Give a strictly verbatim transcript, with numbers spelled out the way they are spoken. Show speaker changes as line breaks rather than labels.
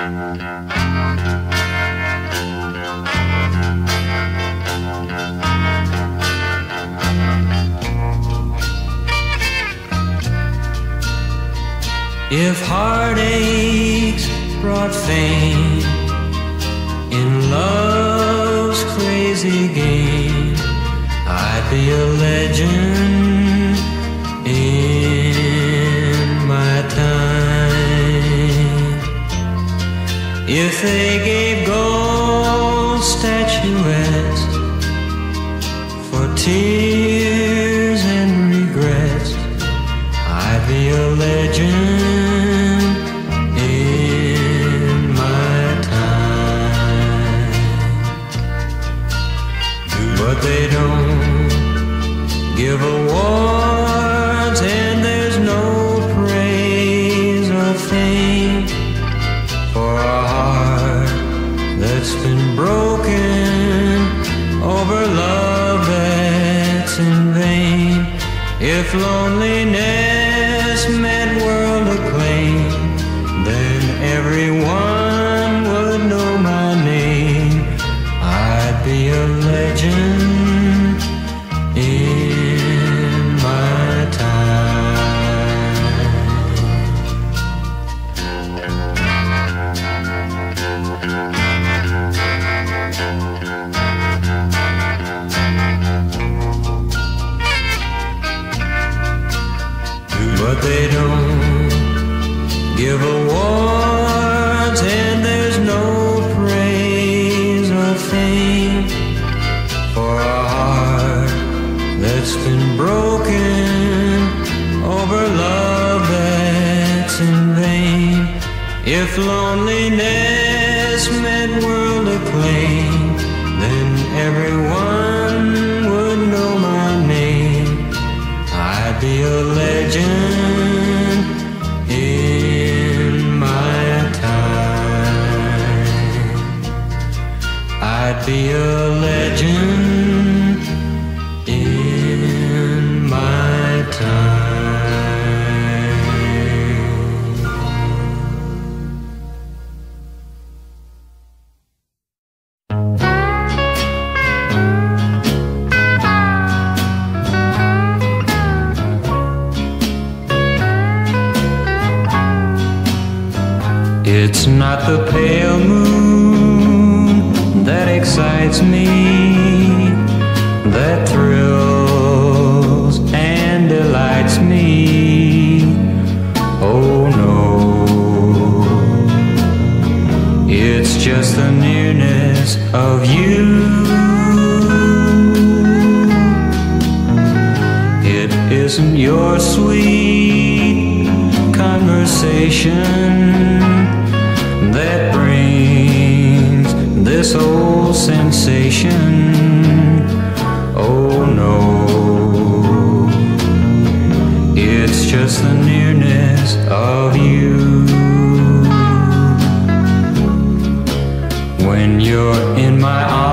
If heartaches brought fame in love's crazy game, I'd be a legend in my time. If they gave gold statuettes for tears and regrets, I'd be a legend in my time. But they don't give awards, and there's no praise or fame for a heart that's been broken over love that's in vain. If loneliness meant world acclaim, then everyone would know my name. I'd be a legend in my time. But they don't give awards, and there's no praise or fame for a heart that's been broken over love that's in vain. If loneliness meant world acclaim, then everyone would know my name. I'd be a legend in my time. I'd be a legend in my time. It's not the pale moon that excites me, that thrills and delights me. Oh no, it's just the nearness of you. It isn't your sweet conversation that brings this old sensation. Oh no, it's just the nearness of you. When you're in my arms,